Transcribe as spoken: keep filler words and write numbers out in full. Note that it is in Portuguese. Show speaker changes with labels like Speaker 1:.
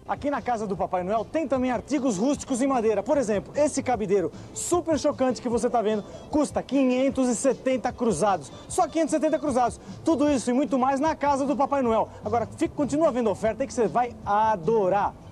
Speaker 1: Aqui na casa do Papai Noel tem também artigos rústicos em madeira. Por exemplo, esse cabideiro super chocante que você está vendo custa quinhentos e setenta cruzados. Só quinhentos e setenta cruzados. Tudo isso e muito mais na casa do Papai Noel. Agora, fica, continua vendo oferta aí que você vai adorar.